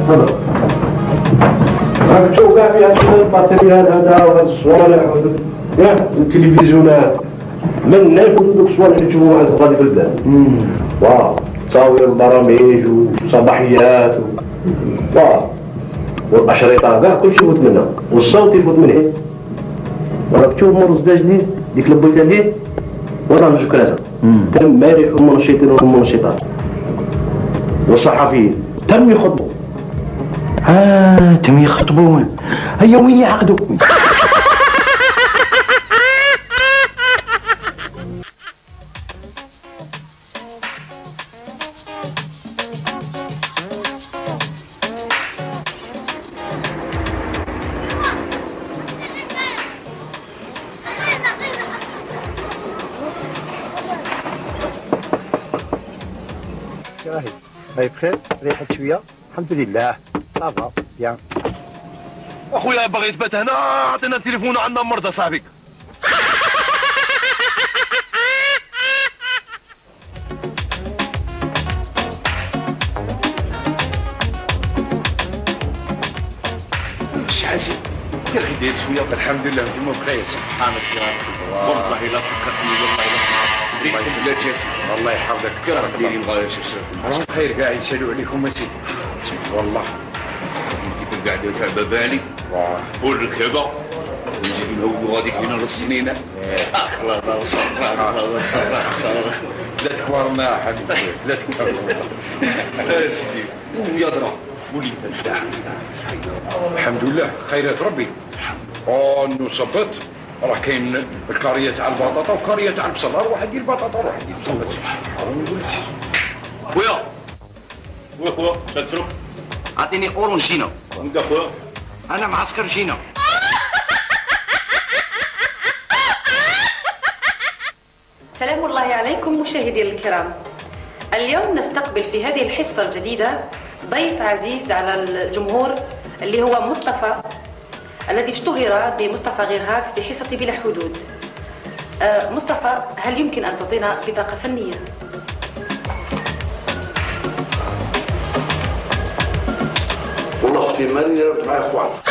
تفضل. راك تشوف كاع فيها شنو البطاريات هذا وهاد الصوالح والتلفزيونات من ناكل دوك الصوالح اللي تشوفوهم عند غادي في البلاد. واو تصاوير البرامج وصباحيات واو والاشرطه كاع كلشي يفوت منها والصوت يفوت من هنا. وراك تشوف مرز داجني ديك البويته اللي وراه جوج كراسه تم مارح المنشطين والمنشطات والصحفيين تم يخطبوا. تم يخطبوا. هيا وين يعقدوا؟ هاي بخير ريحت شويه الحمد لله صافا بيان. اخويا باغي تبات هنا عطينا التليفون عندنا مرضى صاحبك. شحال شي يا اخي داير شويه. الحمد لله انتم بخير سبحانك يا رب. والله الا فكرتني والله الا ريحه بلاتي الله يحفظك. كي راك دايرين غير شوف راهم بخير كاع يسالوا عليكم ماشي والله. كيف قاعدين تاع بالي والركبه ونجي نهودوا هذيك من السنينه. الله وصفراء لا تكبرنا حبيبي لا تكبرنا يا سيدي. ويا درا وليد الحمد لله خيرات ربي. نصبت راه كاين الكاريه تاع البطاطا وكاريه تاع البصل. واحد يدير البطاطا وواحد يدير البصل. خويا خويا شاتروك اعطيني اورنجينا. انت خويا انا معسكر جينا. سلام الله عليكم مشاهدي الكرام. اليوم نستقبل في هذه الحصة الجديدة ضيف عزيز على الجمهور اللي هو مصطفى الذي اشتهر بمصطفى غيرهاك في حصة بلا حدود. مصطفى هل يمكن أن تعطينا بطاقة فنية؟ والله اختي ماني رحت معايا اخوان.